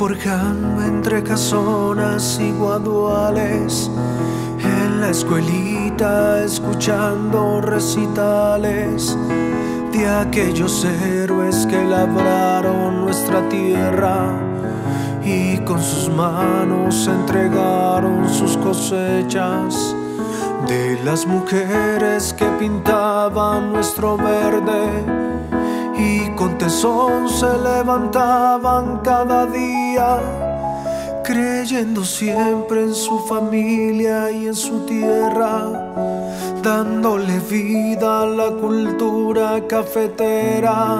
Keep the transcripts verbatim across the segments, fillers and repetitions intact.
forjando entre casonas y guaduales, en la escuelita escuchando recitales de aquellos héroes que labraron nuestra tierra y con sus manos entregaron sus cosechas, de las mujeres que pintaban nuestro verde y con tesón se levantaban cada día, creyendo siempre en su familia y en su tierra, dándole vida a la cultura cafetera.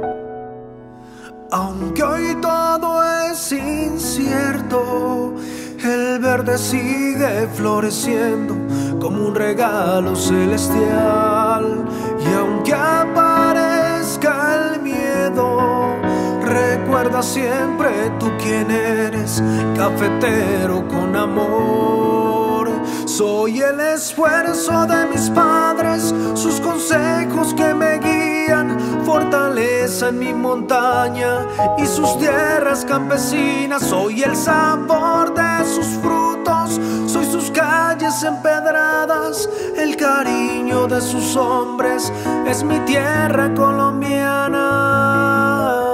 Aunque hoy todo es incierto, el verde sigue floreciendo como un regalo celestial. Y aunque aparezca el miedo, recuerda siempre tú quién eres, cafetero con amor. Soy el esfuerzo de mis padres, sus consejos que me guían, fortaleza en mi montaña y sus tierras campesinas. Soy el sabor de sus frutos, soy sus calles empedradas, el cariño de sus hombres, es mi tierra colombiana.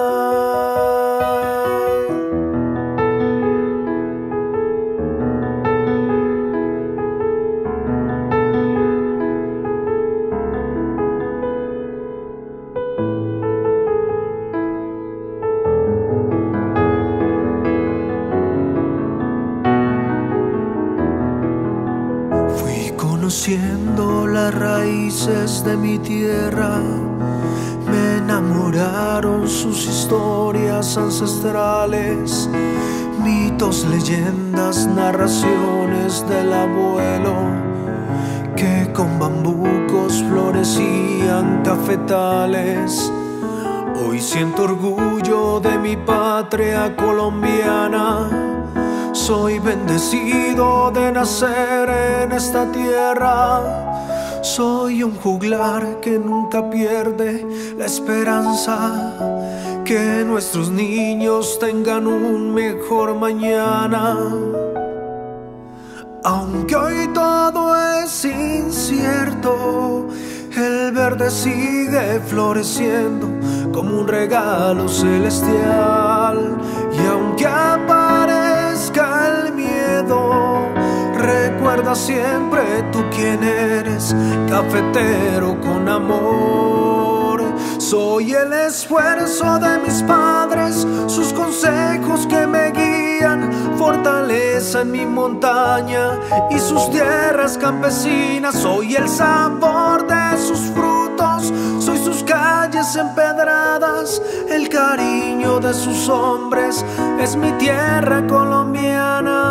Conociendo las raíces de mi tierra, me enamoraron sus historias ancestrales, mitos, leyendas, narraciones del abuelo, que con bambucos florecían cafetales. Hoy siento orgullo de mi patria colombiana, soy bendecido de nacer en esta tierra. Soy un juglar que nunca pierde la esperanza, que nuestros niños tengan un mejor mañana. Aunque hoy todo es incierto, el verde sigue floreciendo como un regalo celestial. Y aunque aparezca el miedo, recuerda siempre tú quién eres, cafetero con amor. Soy el esfuerzo de mis padres, sus consejos que me guían, fortaleza en mi montaña y sus tierras campesinas. Soy el sabor de sus frutos, soy sus calles empedradas, el cariño de sus hombres, es mi tierra colombiana.